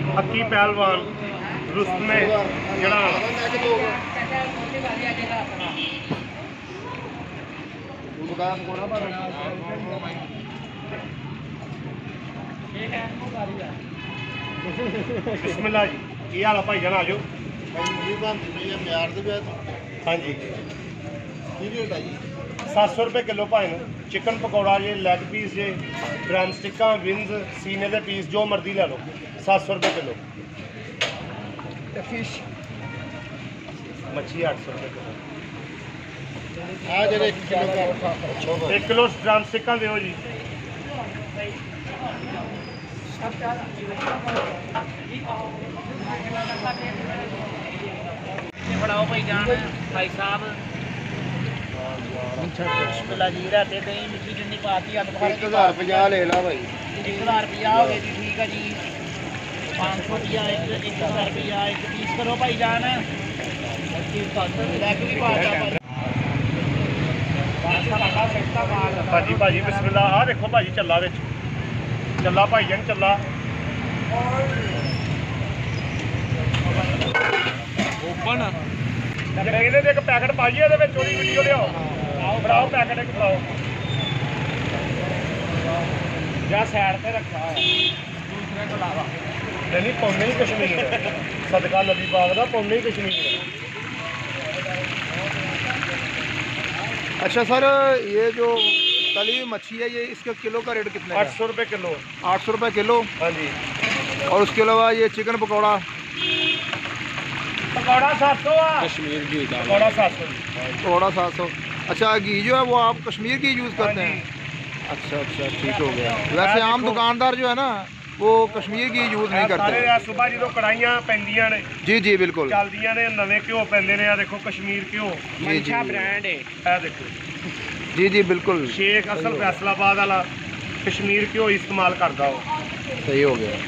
हकी पहलवान रुस्तमे जड़ा बिस्मिल्लाह जी की हाल है भाई जान आ जाओ। हाँ जी 700 रुपये किलो भाई चिकन पकौड़ा जे लैग पीस जे ड्रम स्टिक्का विंग्स सीने के पीस जो मर्जी लै लो 700 रुपये किलो। फिश मच्छी 800 रुपये किलो। 1 किलो ड्रम स्टिक्का दो जी। फड़ाओ भाई जान भाई साहब जी रहते दही मिठी चुन्नी पाती 1050 ले ला भाई। 1000 रुपया हो गया जी। ठीक है जी 500 रुपया 1000 रुपया एक पीस करो भाई जान। भाजी भाजी बिस्मिल्लाह आ देखो भाजी चला विच चला भाई जान चला ओपन एक पैकेट पाइए वीडियो लियाओ बनाओ पैकेट एक बनाओ या साइड पे रखा दूसरे को लावा नहीं पौने ही कश्मीर सदका नबी बाग का पौने ही कश्मीर। अच्छा सर ये जो तली हुई मच्छी है ये इसका किलो का रेट कितना है? 800 रुपये किलो। 800 रुपये किलो। हाँ जी और उसके अलावा ये चिकन पकौड़ा पकौड़ा 700 कश्मीर की पकौड़ा 700 पकौड़ा 700। अच्छा घी जो है वो आप कश्मीर की यूज़ करते हाँ हैं? अच्छा अच्छा ठीक हो गया। वैसे आम दुकानदार जो है ना वो कश्मीर की यूज़ नहीं करते। सुबह जो कढ़ाइयाँ पैंदियां ने जी जी बिल्कुल चलदियां ने नवे घ्यो पैंदे ने। देखो कश्मीर घ्यो अच्छा ब्रांड है देखो जी जी बिल्कुल शेख असल फैसलाबाद वाला कश्मीर घ्यो इस्तेमाल करता हो। सही हो गया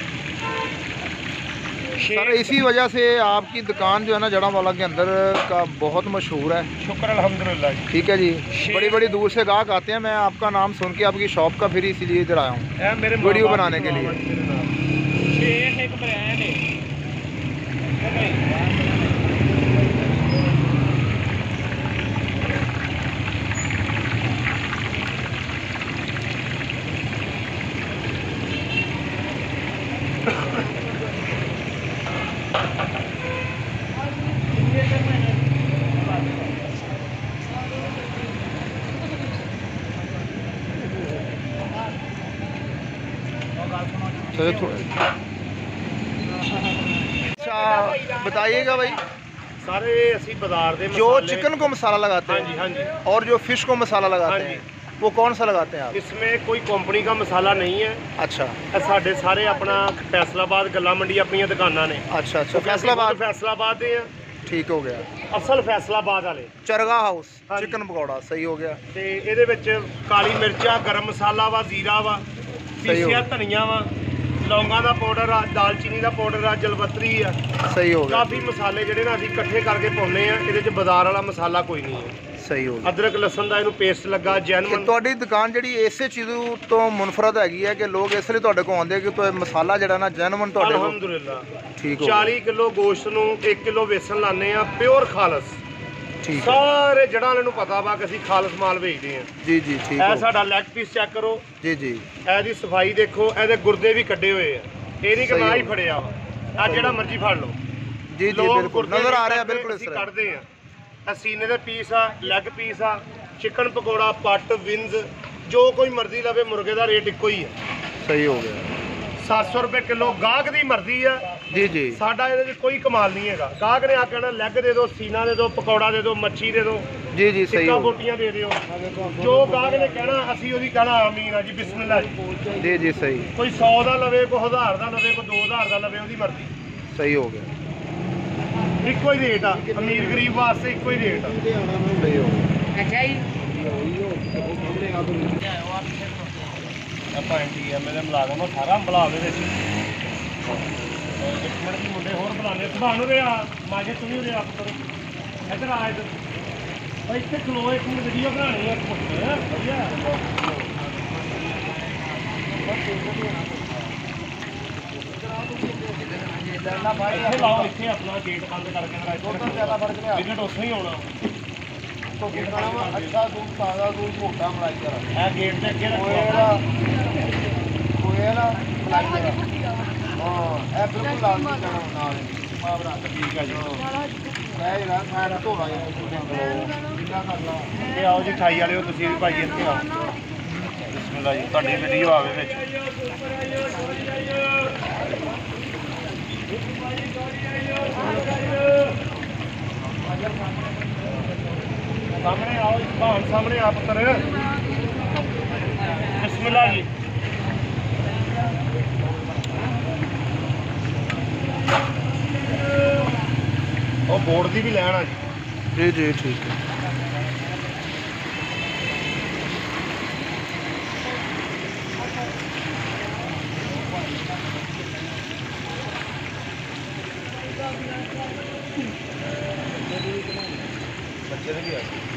सर। इसी वजह से आपकी दुकान जो है ना जड़ावाला के अंदर का बहुत मशहूर है। शुक्र अल्हम्दुलिल्लाह जी। ठीक है जी। बड़ी बड़ी दूर से गाहक आते हैं। मैं आपका नाम सुन के आपकी शॉप का फिर इसीलिए इधर आया हूँ वीडियो बनाने के लिए। शेख एक ब्रांड है। अच्छा बताइएगा भाई सारे असी बाजार दे जो चिकन को मसाला लगाते हाँ हैं जी हाँ जी और जो फिश को मसाला लगाते हाँ हैं वो कौन सा लगाते हैं आप? इसमें कोई कंपनी का मसाला नहीं है। अच्छा साढ़े सारे अपना फैसलाबाद गला मंडी अपनी दुकाना ने। अच्छा अच्छा फैसलाबाद दे हैं। ठीक हो गया। असल फैसलाबाद वाले चरगा हाउस हाँ जी। चिकन पकौड़ा सही हो गया। ते ਇਹਦੇ ਵਿੱਚ ਕਾਲੀ ਮਿਰਚਾ ਗਰਮ ਮਸਾਲਾ ਵਾ ਜ਼ੀਰਾ ਵਾ ਪੀਸਿਆ ਧਨੀਆ ਵਾ ਲੌਂਗਾਂ ਦਾ ਪਾਊਡਰ ਆ ਦਾਲਚੀਨੀ ਦਾ ਪਾਊਡਰ ਆ ਜਲਵਤਰੀ ਆ सही हो गया। ਕਾਫੀ ਮਸਾਲੇ ਜਿਹੜੇ ਨਾ ਅਸੀਂ ਇਕੱਠੇ ਕਰਕੇ ਪਾਉਂਦੇ ਆ। ਇਹਦੇ 'ਚ ਬਾਜ਼ਾਰ ਵਾਲਾ ਮਸਾਲਾ ਕੋਈ ਨਹੀਂ ਹੈ। सही हो गया। ਅਦਰਕ ਲਸਣ ਦਾ ਇਹਨੂੰ ਪੇਸਟ ਲੱਗਾ ਜੈਨੂਇਨ। ਤੁਹਾਡੀ ਦੁਕਾਨ ਜਿਹੜੀ ਇਸੇ ਚੀਜ਼ ਤੋਂ ਮੁਨਫਰਦ ਹੈਗੀ ਹੈ ਕਿ ਲੋਕ ਇਸ ਲਈ ਤੁਹਾਡੇ ਕੋਲ ਆਉਂਦੇ ਕਿ ਤੁਹਾਡਾ ਮਸਾਲਾ ਜਿਹੜਾ ਨਾ ਜੈਨੂਇਨ ਤੁਹਾਡੇ ਕੋਲ। ਅਲਹਮਦੁਲਿਲਾ ਠੀਕ ਹੋ 40 ਕਿਲੋ ਗੋਸ਼ਤ ਨੂੰ 1 ਕਿਲੋ ਵੇਸਣ ਲਾਣੇ ਆ ਪਿਓਰ ਖਾਲਸ। ਠੀਕ ਹੈ ਸਾਰੇ ਜੜਾਂ ਵਾਲੇ ਨੂੰ ਪਤਾ ਵਾ ਕਿ ਅਸੀਂ ਖਾਲਸ ਮਾਲ ਵੇਚਦੇ ਆ। ਜੀ ਜੀ ਠੀਕ ਇਹ ਹੋ ਸਾਡਾ ਲੈਗ ਪੀਸ ਚੈੱਕ ਕਰੋ ਜੀ ਜੀ ਇਹਦੀ ਸਫਾਈ ਦੇਖੋ ਇਹਦੇ ਗੁਰਦੇ ਵੀ ਕੱਢੇ ਹੋਏ ਆ। ਇਹ ਨਹੀਂ ਕਿ ਨਾ ਹੀ ਫੜਿਆ ਆ ਜਿਹੜਾ ਮਰਜ਼ੀ ਫੜ ਲਓ। ਜੀ ਜੀ ਬਿਲकुल नजर आ रहा है बिल्कुल इस ਅਸੀਂ तरह। ਕੱਢਦੇ ਆ। ਇਹ ਸੀਨੇ ਦੇ ਪੀਸ ਆ ਲੈਗ ਪੀਸ ਆ चिकन पकौड़ा पट विंग्स जो कोई मर्जी लवे मुर्गे का रेट इको ही है। सही हो गया। 700 रुपये किलो गाहक की मर्जी है जी जी साडा ये कोई कमाल नहीं है। गाहक ने आखना लैग दे दो सीना दे दो पकौड़ा दे दो मच्छी दे दो जी जी सही टिक्का हो बोटियां दे दो जो गाहक ने कहना असी ओदी कहना आमीन है जी बिस्मिल्लाह जी। जी जी सही कोई 100 का लवे कोई 1000 का लवे कोई 2000 का लवे ओदी मर्जी। सही हो गया। इको ही रेट आ अमीर गरीब वास्ते इको ही रेट आ। सही हो गया। अच्छा जी ਆਪਾਂ ਐਨਟੀਐਮ ਦੇ ਮੁਲਾਜ਼ਮ 18 ਬੁਲਾਵੇ ਵਿੱਚ ਇੱਕ ਮਿੰਟ ਦੀ ਮੁੰਡੇ ਹੋਰ ਬੁਲਾਣੇ ਤੁਹਾਨੂੰ ਰੇ ਆ ਮਾਜੇ ਤੁਸੀਂ ਉਰੇ ਆਪ ਕਰੋ ਇੱਧਰ ਆ ਇੱਧਰ ਭਾਈ ਇੱਥੇ ਖਲੋ ਇੱਕ ਮਿੰਟ ਵੀਡੀਓ ਬਣਾਣੀ ਹੈ ਵਧੀਆ ਇੱਥੇ ਲਾਓ, ਇੱਥੇ ਆਪਣਾ ਗੇਟ ਬੰਦ ਕਰਕੇ ਮੇਰਾ ਇੱਥੇ ਜ਼ਿਆਦਾ ਫਰਕ ਲਿਆ ਵਿਕਟ ਉੱਥੋਂ ਹੀ ਆਉਣਾ। अच्छा दूध ताज़ा दूध मोटा मलाई का ਇਹ ਗੇਟ ਦੇ ਅੱਗੇ ਰੱਖੋ। कोयला मलाई का हाँ ये बिल्कुल लाजमी करना नाल मावरा ਠੀਕ ਹੈ ਜੀ। मैं जरा साइड धोला जिन्ना कर ला ਇਹ ਆਓ ਜੀ 28 ਵਾਲਿਓ, ਤੁਸੀਂ ਵੀ ਭਾਈ ਇੱਥੇ ਆਓ। ਬਿਸਮਿਲ੍ਲਾ ਜੀ, ਤੁਹਾਡੀ ਵੀਡੀਓ ਆਵੇ ਵਿੱਚ। ਸਾਹਮਣੇ ਆਓ ਜੀ, ਭਾਣ ਸਾਹਮਣੇ ਆ ਪੁੱਤਰ। ਬਿਸਮਿਲ੍ਲਾ ਜੀ। ਉਹ ਬੋਰਡ ਦੀ ਵੀ ਲੈਣ ਆ ਜੀ। जी जी ठीक है। ਬੱਚੇ ਦੇ ਵੀ ਆ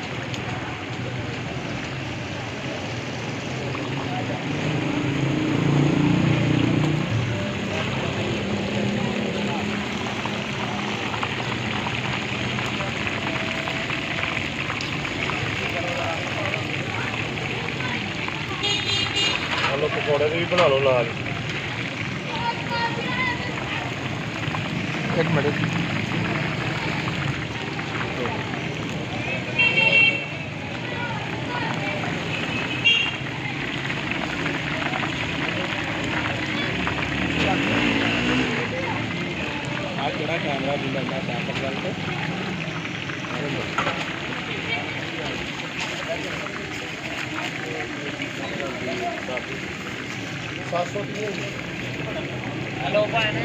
ਆਲੂ ਪਕੌੜੇ ਦੇ ਵੀ ਬਣਾ ਲਓ ਨਾਲ। एक मिनट कैमरा भी लगा हेलो भैन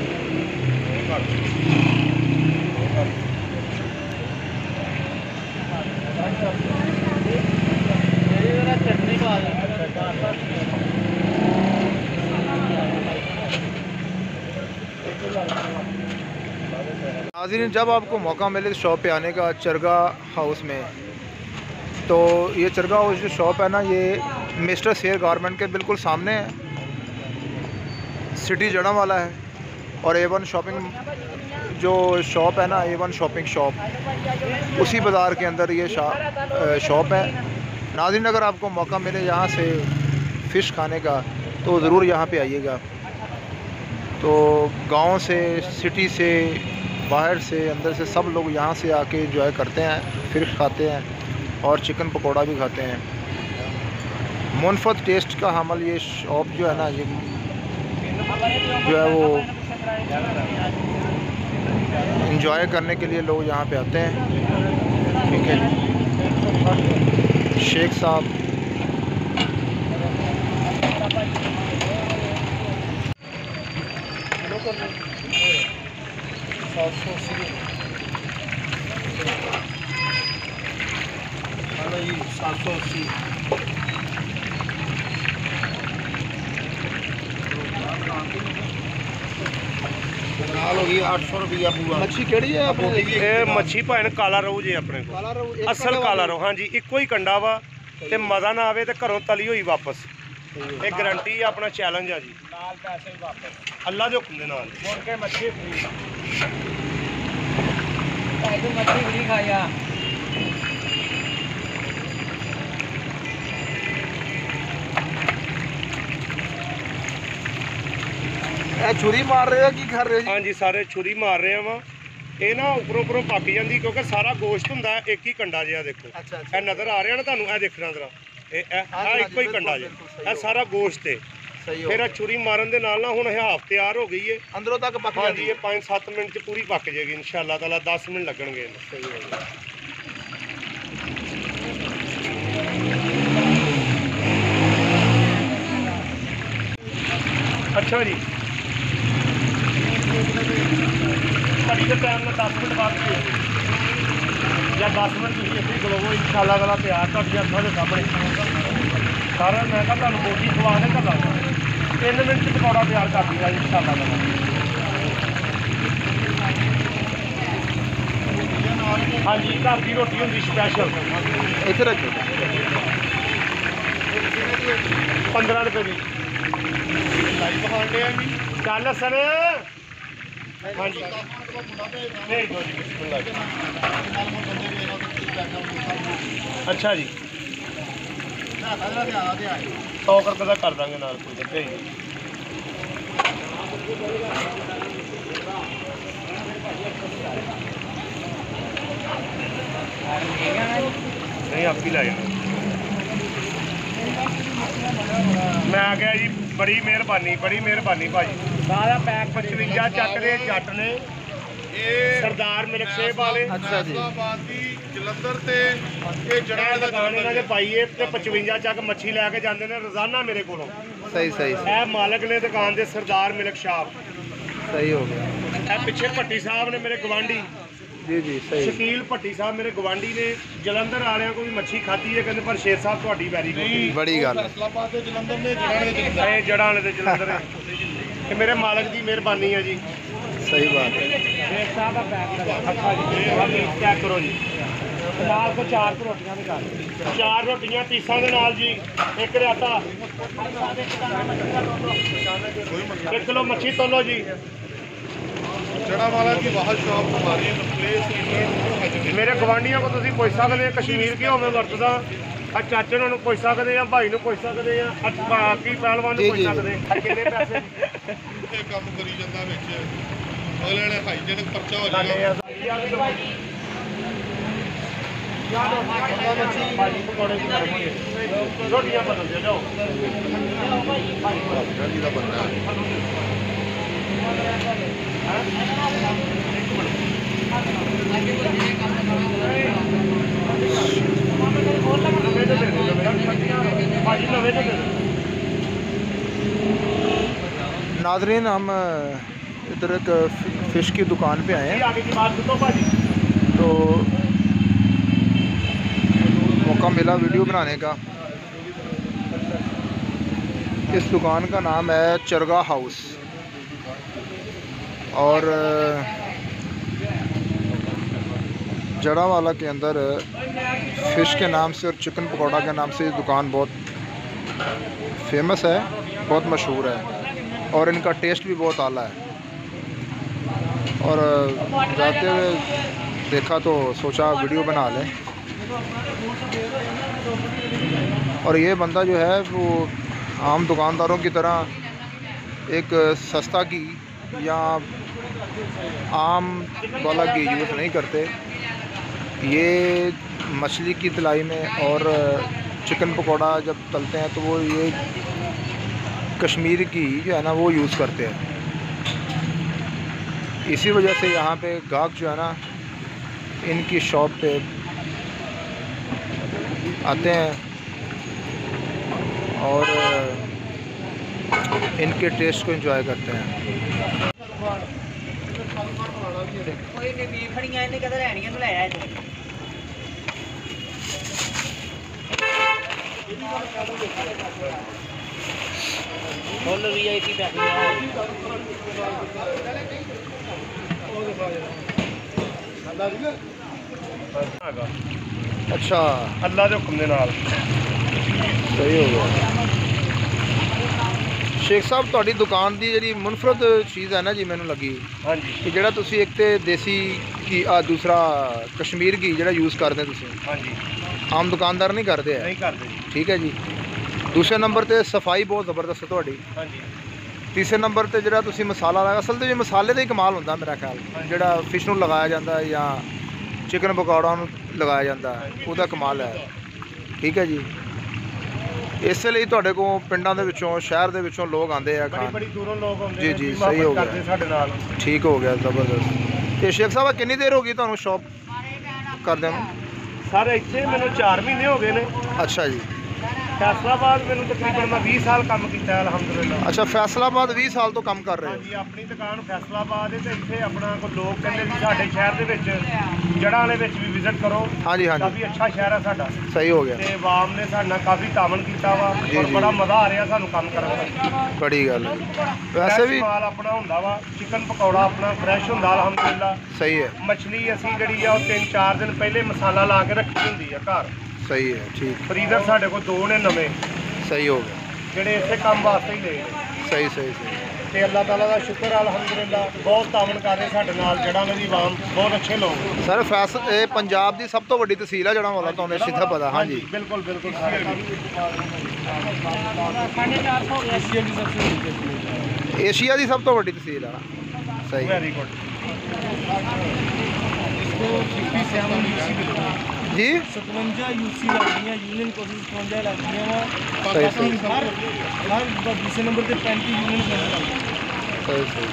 चटनी पा नाज़रीन, जब आपको मौका मिले शॉप पे आने का चरगा हाउस में, तो ये चरगा हाउस जो शॉप है ना, ये मिस्टर शेर गारमेंट के बिल्कुल सामने है, सिटी जड़ा वाला है। और A1 शॉपिंग जो शॉप है ना, A1 शॉपिंग शॉप, उसी बाज़ार के अंदर ये शॉप है। नाज़रीन, अगर आपको मौका मिले यहाँ से फ़िश खाने का तो ज़रूर यहाँ पे आइएगा। तो गांव से, सिटी से, बाहर से, अंदर से सब लोग यहाँ से आके एंजॉय करते हैं, फ़िश खाते हैं और चिकन पकोड़ा भी खाते हैं। मुनफत टेस्ट का हमल ये शॉप जो है ना, ये जो है वो एंजॉय करने के लिए लोग यहाँ पे आते हैं। ठीक है, शेख साहब हेलो जी, 780 ਨਾਲ ਹੋ ਗਈ 800 ਰੁਪਿਆ ਪੂਰਾ। मच्छी केड़ी है अपने? ਇਹ ਮੱਛੀ ਭਾਣ ਕਾਲਾ ਰਹੂ ਜੀ ਆਪਣੇ ਕੋਲ। काला रोहू, एक ਅਸਲ ਕਾਲਾ ਰਹੂ, ਹਾਂਜੀ ਇੱਕੋ ਹੀ ਕੰਡਾ ਵਾ ਤੇ ਮਜ਼ਾ ਨਾ ਆਵੇ ਤੇ ਘਰੋਂ ਤਲੀ ਹੋਈ ਵਾਪਸ। ਇਹ ਗਾਰੰਟੀ ਆ, ਆਪਣਾ ਚੈਲੰਜ ਆ ਜੀ। लाल पैसे ही वापस ਅੱਲਾ ਦੇ ਹੁਕਮ ਦੇ ਨਾਲ। मुड़ के मच्छी फ्री मच्छी फ्री खाया छुरी मार रहे हो कि कर रहे हो? ਹਾਂਜੀ ਸਾਰੇ ਛੁਰੀ ਮਾਰ ਰਹੇ ਆ ਵਾ। ਇਹ ਨਾ ਉੱਪਰੋਂ ਪੱਕ ਜਾਂਦੀ ਕਿਉਂਕਿ ਸਾਰਾ ਗੋਸ਼ਤ ਹੁੰਦਾ ਇੱਕ ਹੀ ਕੰਡਾ ਜਿਹਾ। ਦੇਖੋ अच्छा ਇਹ ਨਜ਼ਰ ਆ ਰਿਹਾ ਨਾ ਤੁਹਾਨੂੰ, ਇਹ ਦੇਖਣਾ ਜ਼ਰਾ, ਇਹ ਇੱਕੋ ਹੀ ਕੰਡਾ ਜਿਹਾ, ਇਹ ਸਾਰਾ ਗੋਸ਼ਤ ਹੈ। सही ਫਿਰ ਇਹ ਛੁਰੀ ਮਾਰਨ ਦੇ ਨਾਲ ਨਾ ਹੁਣ ਹਾਫ ਤਿਆਰ ਹੋ ਗਈ ਹੈ। अंदरों तक पक ਹਾਂਜੀ, जाती ਇਹ 5-7 ਮਿੰਟ ਚ ਪੂਰੀ ਪੱਕ ਜਾਏਗੀ ਇਨਸ਼ਾਅੱਲਾ ਤਾਲਾ। 10 ਮਿੰਟ ਲੱਗਣਗੇ ਇਹਨੂੰ। सही है। ਅੱਛਾ ਜੀ, ਘੜੀ ਦੇ ਟਾਈਮ ਨਾਲ 10 ਮਿੰਟ ਬਾਅਦ ਜਾਂ 10 ਮਿੰਟ ਤੁਸੀਂ ਇੱਥੇ ਖਲੋਵੋ, ਇਨਸ਼ਾਅੱਲਾ ਤਾਲਾ ਤਿਆਰ ਤੁਹਾਡੇ ਅੱਖਾਂ ਦੇ ਸਾਹਮਣੇ ਸਾਰਾ। ਮੈਂ ਕਿਹਾ ਤੁਹਾਨੂੰ ਬੋਟੀ ਖਵਾ ਦੇ ਘਰ 3 ਮਿੰਟ ਚ ਪਕੌੜਾ ਤਿਆਰ ਕਰ ਦਿੰਦਾ ਇਨਸ਼ਾਅੱਲਾ ਤਾਲਾ। ਹਾਂਜੀ, ਘਰ ਦੀ ਰੋਟੀ ਹੁੰਦੀ ਸਪੈਸ਼ਲ। इधर रखो। 15 ਰੁਪਏ ਦੀ ਚੱਲ ਸਰ। हाँ जी भेज दो जी बिस्मिल्लाह जी। अच्छा जी 100 रुपये का कर देंगे नाल कोई भेज दो। नहीं आप ही ला जाना। मैं आ गया जी बड़ी मेहरबानी भाजी। सारा पैक 55 ਚੱਕ ਦੇ ਜੱਟ ਨੇ ਸਰਦਾਰ ਮਿਲਕ ਸੇਬ ਵਾਲੇ। अच्छा जी। ਜਲੰਧਰ ਤੇ ਇਹ ਜੜਾ ਦੁਕਾਨ ਇਹਨਾਂ ਦੇ ਪਾਈ ਏ ਤੇ 55 ਚੱਕ ਮੱਛੀ ਲੈ ਕੇ ਜਾਂਦੇ ਨੇ ਰੋਜ਼ਾਨਾ ਮੇਰੇ ਕੋਲੋਂ। सही सही ਇਹ ਮਾਲਕ ਨੇ ਦੁਕਾਨ ਦੇ ਸਰਦਾਰ ਮਿਲਕ ਸ਼ਾਪ। सही हो गया। ਇਹ ਪਿੱਛੇ ਭੱਟੀ ਸਾਹਿਬ ਨੇ ਮੇਰੇ ਗਵਾਂਢੀ जी जी सही। ਸ਼ਕੀਲ ਭੱਟੀ ਸਾਹਿਬ ਮੇਰੇ ਗਵਾਂਢੀ ਨੇ ਜਲੰਧਰ ਵਾਲਿਆਂ ਕੋਲ ਵੀ ਮੱਛੀ ਖਾਧੀ ਹੈ ਕਹਿੰਦੇ ਪਰ ਸ਼ੇਰ ਸਾਹਿਬ ਤੁਹਾਡੀ ਵੈਰੀ ਗੁੱਡ। बड़ी गल है। ਇਹ ਜੜਾਂ ਵਾਲੇ ਦੇ ਜਲੰਧਰ ਹੈ। ਇਹ ਮੇਰੇ ਮਾਲਕ ਦੀ ਮਿਹਰਬਾਨੀ ਹੈ ਜੀ। सही बात है। ਸ਼ੇਖ ਸਾਹਿਬ ਦਾ ਪੈਕ ਲਗਾ ਅੱਛਾ ਜੀ ਬਾਕੀ ਚੈੱਕ ਕਰੋ ਜੀ। ਨਾਲ ਕੋ 4 ਰੋਟੀਆਂ ਵੀ ਕਰ 4 ਰੋਟੀਆਂ ਪੀਸਾਂ ਦੇ ਨਾਲ ਜੀ। ਇੱਕ ਰਾਤਾ 1 ਕਿਲੋ ਮੱਛੀ ਤੋਲੋ ਜੀ। जड़ा वाला की वाह शॉप हमारी प्लेस ਮੇਰੇ ਗਵਾਂਢੀਆਂ ਕੋ ਤੁਸੀਂ ਪੁੱਛ ਸਕਦੇ ਆ ਕਸ਼ਮੀਰ ਕਿਉਂ ਮੈਂ ਵਰਤਦਾ ਆ ਚਾਚੇ ਨੂੰ ਪੁੱਛ ਸਕਦੇ ਆ ਭਾਈ ਨੂੰ ਪੁੱਛ ਸਕਦੇ ਆ ਬਾਕੀ ਪਹਿਲਵਾਨ ਨੂੰ ਜੀ, ਪੁੱਛ ਜੀ। ਸਕਦੇ ਆ ਕਿੰਨੇ ਪੈਸੇ ਇਹ ਕੰਮ ਕਰੀ ਜਾਂਦਾ ਵਿੱਚ ਅਗਲੇ ਨੇ ਹਾਈਜੈਨਿਕ ਪਰਚਾ ਹੋ ਸਾਡੇ ਜਾਏਗਾ। ਭਾਜੀ ਪਕੌੜੇ ਵੀ ਕਰਨਗੇ ਰੋਟੀਆਂ ਬਦਲ ਦਿਓ ਜਾਓ। ਦਾ ਬੰਦਾ ਨਵੇਂ ਤੇ ਦੇ ਦਿਓ ਭਾਜੀ ਨਵੇਂ ਤੇ ਦੇ ਦਿਓ। नाजरीन हम इधर एक फ़िश की दुकान पे आए हैं आगे की बात सुनो भाजी। तो मौका मिला वीडियो बनाने का। इस दुकान का नाम है चरगा हाउस और जड़ावाला के अंदर फ़िश के नाम से और चिकन पकौड़ा के नाम से ये दुकान बहुत फेमस है, बहुत मशहूर है और इनका टेस्ट भी बहुत आला है। और जाते हुए देखा तो सोचा वीडियो बना लें। और ये बंदा जो है वो आम दुकानदारों की तरह एक सस्ता घी या आम वाला घी यूज़ नहीं करते। ये मछली की तलाई में और चिकन पकौड़ा जब तलते हैं तो वो ये कश्मीरी घी जो है ना वो यूज़ करते हैं। इसी वजह से यहाँ पे गाहक जो है ना इनकी शॉप पे आते हैं और इनके टेस्ट को एंजॉय करते हैं। ਕੋਈ ਨੇ ਵੇਖਣੀਆਂ ਇਹਨੇ ਕਦੇ ਰਹਿਣੀਆਂ ਨੂੰ ਲੈ ਆਇਆ ਇੱਥੇ। ਫੁੱਲ ਵੀਆਈਪੀ ਪੈਸੇ ਹੈਗਾ अच्छा ਅੱਲਾ ਦੇ ਹੁਕਮ ਦੇ ਨਾਲ। सही हो गया। शेख साहब ਤੁਹਾਡੀ ਦੁਕਾਨ ਦੀ ਜਿਹੜੀ ਮੁਨਫਰਦ ਚੀਜ਼ ਹੈ ਨਾ ਜੀ ਮੈਨੂੰ ਲੱਗੀ ਹਾਂਜੀ ਕਿ ਜਿਹੜਾ ਤੁਸੀਂ ਇੱਕ ਤੇ ਦੇਸੀ ਘੀ ਆ ਦੂਸਰਾ ਕਸ਼ਮੀਰ ਘੀ ਜਿਹੜਾ ਯੂਜ਼ ਕਰਦੇ ਤੁਸੀਂ ਹਾਂਜੀ ਆਮ ਦੁਕਾਨਦਾਰ ਨਹੀਂ ਕਰਦੇ ਹੈ। ਨਹੀਂ ਕਰਦੇ ਜੀ। ਠੀਕ ਹੈ ਜੀ। ਦੂਸਰੇ ਨੰਬਰ ਤੇ ਸਫਾਈ ਬਹੁਤ ਜ਼ਬਰਦਸਤ ਹੈ ਤੁਹਾਡੀ। ਹਾਂਜੀ ਤੀਸਰੇ ਨੰਬਰ ਤੇ ਜਿਹੜਾ ਤੁਸੀਂ ਮਸਾਲਾ ਲਾਇਆ ਅਸਲ ਤੇ ਮਸਾਲੇ ਦਾ ਹੀ ਕਮਾਲ ਹੁੰਦਾ ਮੇਰਾ ਖਿਆਲ ਜਿਹੜਾ ਫਿਸ਼ ਨੂੰ ਲਗਾਇਆ ਜਾਂਦਾ ਹੈ ਜਾਂ ਚਿਕਨ ਪਕੌੜਾ ਨੂੰ ਲਗਾਇਆ ਜਾਂਦਾ ਹੈ ਉਹਦਾ ਕਮਾਲ ਹੈ। ਠੀਕ ਹੈ ਜੀ। ਇਸੇ ਲਈ ਤੁਹਾਡੇ ਕੋਲ ਪਿੰਡਾਂ ਦੇ ਵਿੱਚੋਂ ਸ਼ਹਿਰ ਦੇ ਵਿੱਚੋਂ ਲੋਕ ਆਉਂਦੇ ਆ ਬੜੀ ਖਾਣ। ਬੜੀ ਦੂਰੋਂ ਲੋਕ ਆਉਂਦੇ ਜੀ, ਨੇ ਜੀ, ਵੀ ਸਹੀ ਹੋ ਮੁਹੱਬਤ ਕਰਦੇ ਗਿਆ। ਸਾਡੇ ਨਾਲ। ਠੀਕ ਹੋ ਗਿਆ ਜ਼ਬਰਦਸਤ। ਤੇ ਸ਼ੇਖ ਸਾਹਿਬ ਕਿੰਨੀ ਦੇਰ ਹੋ ਗਈ ਤੁਹਾਨੂੰ ਸ਼ੌਪ ਕਰਦੇ ਨੂੰ? ਸਾਰੇ ਇੱਥੇ ਮੈਨੂੰ 4 ਮਹੀਨੇ ਹੋ ਗਏ ਨੇ। ਅੱਛਾ ਜੀ। ਫੈਸਲਾਬਾਦ ਮੈਨੂੰ ਤਕਰੀਬਨ ਮੈਂ 20 ਸਾਲ ਕੰਮ ਕੀਤਾ ਅਲਹਮਦੁਲਿਲਾ। ਅੱਛਾ ਫੈਸਲਾਬਾਦ 20 ਸਾਲ ਤੋਂ ਕੰਮ ਕਰ ਰਹੇ ਹੋ। ਹਾਂਜੀ ਆਪਣੀ ਦੁਕਾਨ ਫੈਸਲਾਬਾਦ ਹੈ ਤੇ ਇੱਥੇ ਆਪਣਾ ਕੋਈ ਲੋਕ ਕਹਿੰਦੇ ਵੀ ਸਾਡੇ ਸ਼ਹਿਰ ਦੇ ਵਿੱਚ ਜੜ੍ਹਾਂ ਵਾਲੇ ਵਿੱਚ ਵੀ ਵਿਜ਼ਿਟ ਕਰੋ। ਹਾਂਜੀ ਹਾਂਜੀ ਕਾਫੀ ਅੱਛਾ ਸ਼ਹਿਰ ਹੈ ਸਾਡਾ ਸਹੀ ਹੋ ਗਿਆ। ਤੇ ਆਵਾਮ ਨੇ ਸਾਡੇ ਨਾਲ ਕਾਫੀ ਤਾਮਨ ਕੀਤਾ ਵਾ ਜੀ, ਔਰ ਜੀ। ਬੜਾ ਮਜ਼ਾ ਆ ਰਿਹਾ ਸਾਨੂੰ ਕੰਮ ਕਰਨ ਦਾ। ਬੜੀ ਗੱਲ ਹੈ। ਵੈਸੇ ਵੀ ਮਾਲ ਆਪਣਾ ਹੁੰਦਾ ਵਾ ਚਿਕਨ ਪਕੌੜਾ ਆਪਣਾ ਫਰੈਸ਼ ਹੁੰਦਾ ਅਲਹਮਦੁਲਿਲਾ। ਸਹੀ ਹੈ ਮਛਲੀ ਅਸੀਂ ਜਿਹੜੀ ਆ ਉਹ 3-4 ਦਿਨ ਪਹਿਲੇ ਮਸਾਲਾ ਲਾ ਕੇ ਰੱਖੀ ਹੁੰਦੀ ਆ ਘਰ। ਸਹੀ ਹੈ। ਠੀਕ ਫਰੀਜ਼ਰ ਸਾਡੇ ਕੋਲ 2 ਨੇ ਨਵੇਂ ਸਹੀ ਹੋ ਗਿਆ। ਜਿਹੜੇ ਇਸੇ ਕੰਮ ਵਾਸਤੇ ਹੀ ਲਏ ਨੇ। ਸਹੀ ਸਹੀ ਸਹੀ। ਤੇ ਅੱਲਾਹ ਤਾਲਾ ਦਾ ਸ਼ੁਕਰ ਅਲਹਮਦੁਲਿਲਾ, ਬਹੁਤ ਤਾਮਨ ਕਰ ਰਹੇ ਸਾਡੇ ਨਾਲ ਜੜਾਂ ਦੀ ਆਵਾਮ, ਬਹੁਤ ਅੱਛੇ ਲੋਕ। ਸਰ ਇਹ ਪੰਜਾਬ ਦੀ ਸਭ ਤੋਂ ਵੱਡੀ ਤਹਿਸੀਲ ਹੈ ਜੜ੍ਹਾਂਵਾਲਾ, ਤੁਹਾਨੂੰ ਸਿੱਧਾ ਪਤਾ। ਹਾਂਜੀ ਬਿਲकुल बिल्कुल ਸਾਰੇ 450 ਹੋ ਗਿਆ ਏਸ਼ੀਆ ਦੀ ਸਭ ਤੋਂ ਵੱਡੀ ਤਹਿਸੀਲ ਆ। ਸਹੀ। Very good. ਜੀ 57 यूसी ਲੱਗਦੀਆਂ, ਯੂਨੀਅਨ ਕੋਸ਼ਿਸ਼ 57 ਲੱਗਦੀਆਂ ਵਾ। ਸਹੀ ਸਹੀ ਹਰ ਦੂਸਰੇ ਨੰਬਰ ਤੇ 35 ਯੂਨੀਅਨ ਕੋਸ਼ਿਸ਼ ਲੱਗਦੀਆਂ। ਸਹੀ ਸਹੀ।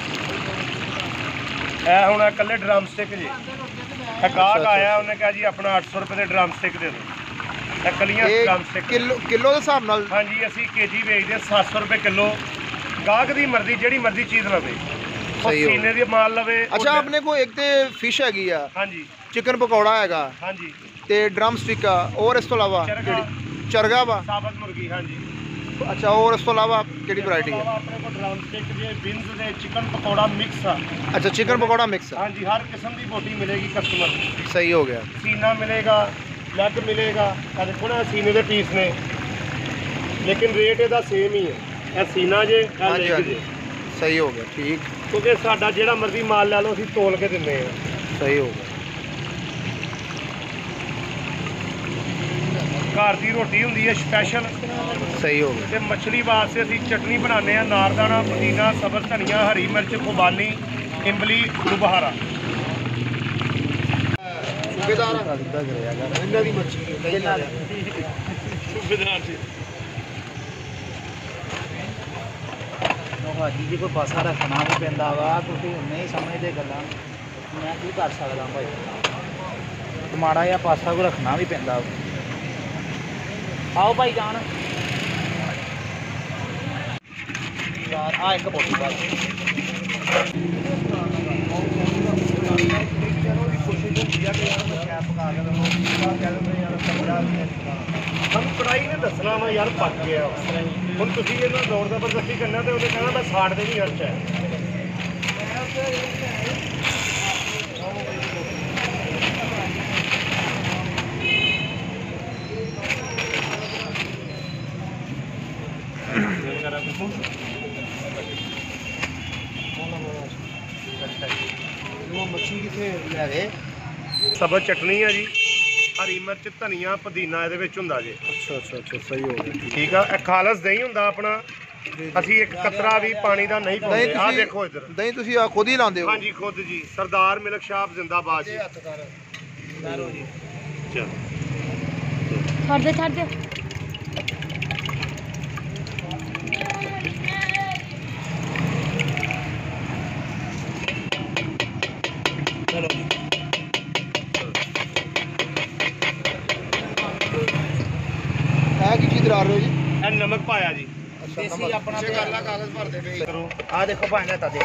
ਇਹ ਹੁਣ ਇਕੱਲੇ ਡਰਮ ਸਟਿਕ ਜੀ, ਇਹ ਗਾਹਕ ਆਇਆ ਉਹਨੇ ਕਿਹਾ ਜੀ ਆਪਣਾ 800 ਰੁਪਏ ਦੇ ਡਰਮ ਸਟਿਕ ਦੇ ਦਿਓ। ਇਹ ਕੱਲੀਆਂ ਡਰਮ ਸਟਿਕ ਕਿਲੋ ਦੇ ਹਿਸਾਬ ਨਾਲ। ਹਾਂਜੀ ਅਸੀਂ ਕੇਜੀ ਵੇਚਦੇ 700 ਰੁਪਏ ਕਿਲੋ। ਗਾਹਕ ਦੀ ਮਰਜ਼ੀ, ਜਿਹੜੀ ਮਰਜ਼ੀ ਚੀਜ਼ ਲਵੇ, ਸਹੀ ਹੋ ਸੀਨੇ ਦੀ ਮਾਲ ਲਵੇ। ਅੱਛਾ ਆਪਣੇ ਕੋਲ ਇੱਕ ਤੇ ਫਿਸ਼ ਹੈਗੀ ਆ, ਹਾਂਜੀ ਚਿਕਨ ਪਕੌੜਾ ਹੈਗਾ, ਹਾਂਜੀ ਤੇ ਡਰਮ ਸਟਿਕ ਆ, ਔਰ ਇਸ ਤੋਂ ਇਲਾਵਾ ਚਰਗਾ। ਚਰਗਾ ਵਾ। ਸਾਬਤ ਮੁਰਗੀ। ਹਾਂਜੀ ਅੱਛਾ, ਔਰ ਇਸ ਤੋਂ ਇਲਾਵਾ ਕਿਹੜੀ ਵੈਰਾਈਟੀ ਹੈ? ਆਪਣੇ ਕੋਲ ਡਰਮ ਸਟਿਕ ਜੇ ਬਿੰਸ ਦੇ ਚਿਕਨ ਪਕੌੜਾ ਮਿਕਸ ਆ। ਅੱਛਾ ਚਿਕਨ ਪਕੌੜਾ ਮਿਕਸ। ਹਾਂਜੀ ਹਰ ਕਿਸਮ ਦੀ ਬੋਟੀ ਮਿਲੇਗੀ ਕਸਟਮਰ ਨੂੰ। ਸਹੀ ਹੋ ਗਿਆ। ਸੀਨਾ ਮਿਲੇਗਾ, ਲੈਗ ਮਿਲੇਗਾ। ਇਹ ਦੇਖੋ ਨਾ ਸੀਨੇ ਦੇ ਪੀਸ ਨੇ, ਲੇਕਿਨ ਰੇਟ ਇਹਦਾ ਸੇਮ ਹੀ ਹੈ। ਇਹ ਸੀਨਾ ਜੇ, ਇਹ ਹਾਂਜੀ ਲੈਗ ਹਾਂਜੀ ਜੇ। ਸਹੀ ਹੋ ਗਿਆ। ਠੀਕ। ਕਿਉਂਕਿ ਸਾਡਾ ਜਿਹੜਾ ਮਰਜ਼ੀ ਮਾਲ ਲੈ ਲਓ ਅਸੀਂ ਤੋਲ ਕੇ ਦਿੰਦੇ ਹਾਂ। ਸਹੀ ਹੋ ਗਿਆ। ਘਰ ਦੀ ਰੋਟੀ ਹੁੰਦੀ ਹੈ ਸਪੈਸ਼ਲ। ਸਹੀ ਹੋ ਗਿਆ। ਤੇ ਮੱਛਲੀ ਵਾਸਤੇ ਅਸੀਂ ਚਟਨੀ ਬਣਾਉਂਦੇ ਆ, ਨਾਰਦਾਣਾ, ਪੁਦੀਨਾ, ਸਬਜ਼ ਧਨੀਆ, ਹਰੀ ਮਿਰਚ, ਖੁਬਾਨੀ, ਇੰਬਲੀ, ਦੁਬਹਾਰਾ। ਸੂਬੇਦਾਰ ਇਹਨਾਂ ਦੀ ਮੱਛੀ ਸੂਬੇਦਾਰ ਜੀ। ਭਾਜੀ ਜੀ ਕੋਈ ਪਾਸਾ ਰੱਖਣਾ ਵੀ ਪੈਂਦਾ ਵਾ, ਤੁਸੀਂ ਨਹੀਂ ਸਮਝਦੇ ਗੱਲਾਂ। ਮੈਂ ਕੀ ਕਰ ਸਕਦਾ ਭਾਈ, ਮਾੜਾ ਜਿਹਾ ਪਾਸਾ ਕੋ ਰੱਖਣਾ ਵੀ ਪੈਂਦਾ ਵਾ। ਆਓ ਭਾਈ ਜਾਨ ਯਾਰ, ਆ ਇੱਕ ਬੋਟੀ ਬਾਤ ਸਾਨੂੰ ਕੜਾਈ ਨੇ ਦੱਸਣਾ ਵਾ ਯਾਰ ਪੱਕ ਗਿਆ। ਹੁਣ ਤੁਸੀਂ ਇਹਨਾਂ ਦੌੜ ਜ਼ਬਰਦਸਤੀ ਕਰਨਾ ਤੇ ਉਹਨੇ ਕਹਿਣਾ ਮੈਂ ਸਾੜ ਦੇ ਨਹੀਂ ਅਰਚ ਹੈ। ਮੱਛੀ ਕਿੱਥੇ ਲੈ ਗਏ? ਸਬਜ਼ ਚਟਨੀ ਹੈ ਜੀ, ਹਰੀ ਮਿਰਚ, ਧਨੀਆ, ਪੁਦੀਨਾ ਇਹਦੇ ਵਿੱਚ ਹੁੰਦਾ ਜੀ। ਅੱਛਾ ਅੱਛਾ ਅੱਛਾ ਸਹੀ ਹੋ ਗਿਆ। ਠੀਕ ਆ। ਇਹ ਖਾਲਸ ਦਹੀਂ ਹੁੰਦਾ ਆਪਣਾ। ਅਸੀਂ ਇੱਕ ਕਤਰਾ ਵੀ ਪਾਣੀ ਦਾ ਨਹੀਂ ਪਾਉਂਦੇ। ਆਹ ਦੇਖੋ ਇੱਧਰ ਦਹੀਂ ਤੁਸੀਂ ਆ ਖੁਦ ਹੀ ਲਾਉਂਦੇ ਹੋ? ਹਾਂਜੀ ਖੁਦ ਜੀ। ਸਰਦਾਰ ਮਿਲਕ ਸ਼ਾਪ ਜ਼ਿੰਦਾਬਾਦ ਜੀ। ਚਲੋ ਛੱਡ ਦੇ ਛੱਡ ਦੇ। ਇਹ ਕੀ ਚੀਜ਼ ਡਾਲ ਰਹੇ ਹੋ ਜੀ? ਇਹ ਨਮਕ ਪਾਇਆ ਜੀ। ਦੇਸੀ ਆਪਣਾ ਤੇ ਗੱਲਾਂ ਕਾਗਜ਼ ਭਰਦੇ ਪਏ ਕਰੋ। ਆ ਦੇਖੋ ਭਾਈ ਨੇ ਤਾਂ ਦੇ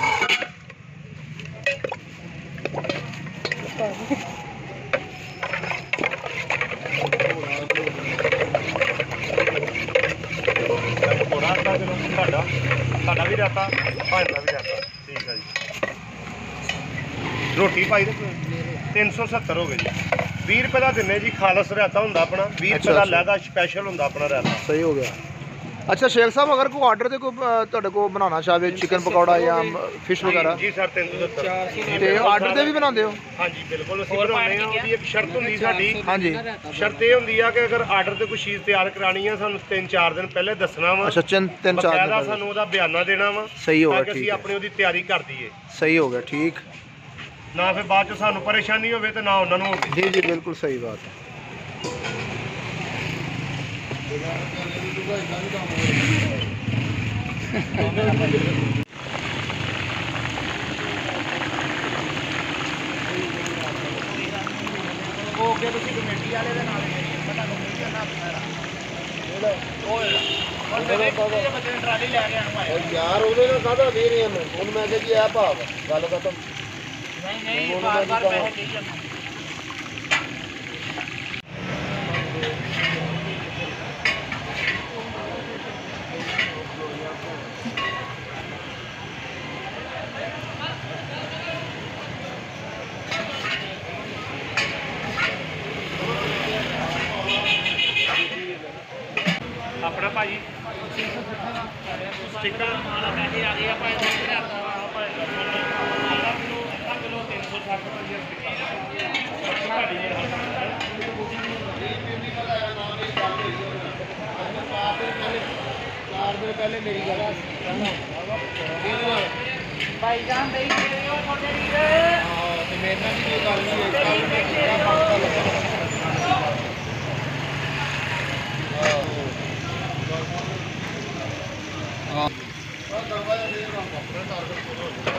ਪਕੌੜਾ ਅੱਧਾ ਕਿਲੋ ਸਾਡਾ ਵੀ ਰਾਤਾ, ਭਾਂਡਾ ਵੀ ਰਾਤਾ। ਠੀਕ ਹੈ ਜੀ। ਰੋਟੀ ਪਾਈ ਦੇ 370 ਹੋ ਗਏ ਜੀ। 20 ਰੁਪਏ ਦਾ ਦਿੰਨੇ ਜੀ। ਖਾਲਸ ਰਾਇਤਾ ਹੁੰਦਾ ਆਪਣਾ, 20 ਰੁਪਏ ਦਾ ਲਹਿਦਾ ਸਪੈਸ਼ਲ ਹੁੰਦਾ ਆਪਣਾ ਰਾਇਤਾ। ਸਹੀ ਹੋ ਗਿਆ। ਅੱਛਾ ਸ਼ੇਖ ਸਾਹਿਬ, ਅਗਰ ਕੋਈ ਆਰਡਰ ਤੇ ਕੋਈ ਤੁਹਾਡੇ ਕੋਲ ਬਣਾਉਣਾ ਚਾਹਵੇ ਚਿਕਨ ਪਕੌੜਾ ਜਾਂ ਫਿਸ਼ ਵਗੈਰਾ, ਜੀ ਸਰ 370 ਤੇ ਆਰਡਰ ਤੇ ਵੀ ਬਣਾਉਂਦੇ ਹੋ? ਹਾਂਜੀ ਬਿਲਕੁਲ ਅਸੀਂ ਬਣਾਉਂਦੇ ਹਾਂ। ਉਹਦੀ ਇੱਕ ਸ਼ਰਤ ਹੁੰਦੀ ਸਾਡੀ। ਹਾਂਜੀ। ਸ਼ਰਤ ਇਹ ਹੁੰਦੀ ਆ ਕਿ ਅਗਰ ਆਰਡਰ ਤੇ ਕੋਈ ਚੀਜ਼ ਤਿਆਰ ਕਰਾਣੀ ਆ ਸਾਨੂੰ 3-4 ਦਿਨ ਪਹਿਲੇ ਦੱਸਣਾ ਵਾ। ਅੱਛਾ 3-4 ਬਕਾਇਦਾ ਦਿਨ ਸਾਨੂੰ ਉਹਦਾ ਬਿਆਨਾ ਦੇਣਾ ਵਾ। ਸਹੀ ਹੋ ਗਿਆ। ਤਾਂ ਕਿ ਅਸੀਂ ਠੀਕ ਹੈ। ਆਪਣੀ ਉਹਦੀ ਤਿਆਰੀ ਕਰ ਦਈਏ, ਸਹੀ ਹੋ ਗਿਆ। ਠੀਕ। ਨਾ ਫਿਰ ਬਾਅਦ ਚ ਸਾਨੂੰ ਪਰੇਸ਼ਾਨੀ ਹੋਵੇ ਤੇ ਨਾ ਉਹਨਾਂ ਨੂੰ ਹੋਵੇ। ਜੀ ਜੀ ਬਿਲकुल ਸਹੀ ਬਾਤ ਹੈ। ਉਹ ਅੱਗੇ ਤੁਸੀਂ ਕਮੇਟੀ ਵਾਲੇ ਦੇ ਨਾਲ ਤੁਹਾਨੂੰ ਮਿਲ ਜਾਣਾ ਉਹ ਮੇਰੇ ਬੱਚੇ ਨੇ ਟਰਾਲੀ ਲੈ ਕੇ ਆਇਆ ਯਾਰ ਉਹਦੇ ਨਾਲ ਕਾਹਦਾ ਦੇ ਰਹੇ ਮੈਂ ਹੁਣ ਮੈਂ ਕਿਹਾ ਜੀ ਇਹ ਭਾਵ ਗੱਲ ਖਤਮ। ਨਹੀਂ ਬਾਰ-ਬਾਰ ਪੈਸੇ ਕਹੀ ਜਾਂਦਾ। ਆਪਣਾ ਭਾਜੀ ਸਟਿੱਕਰ ਪੈਸੇ ਆ ਗਏ ਆਪਾਂ ਮੇਰੇ ਪਹਿਲੇ ਮੇਰੀ ਗੱਲ ਭਾਈ ਜਾਨ ਦੇਈ ਦੇ ਹੋ ਤੁਹਾਡੇ ਵੀਰ ਹਾਂ ਤੇ ਮੇਰੇ ਨਾਲ ਵੀ ਕੋਈ ਗੱਲ ਨਹੀਂ ਹੈ ਕੱਲ ਮੈਂ ਕਿਹਾ ਪੱਕਾ ਲੱਗਾ ਦਰਵਾਜ਼ਾ ਦੇ ਰਹਾ ਆਪਣੇ ਟਾਰਗੇਟ ਕੋਲ